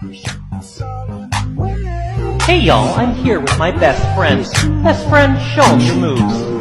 Hey y'all, I'm here with my best friend. Best friend, show 'em your moves.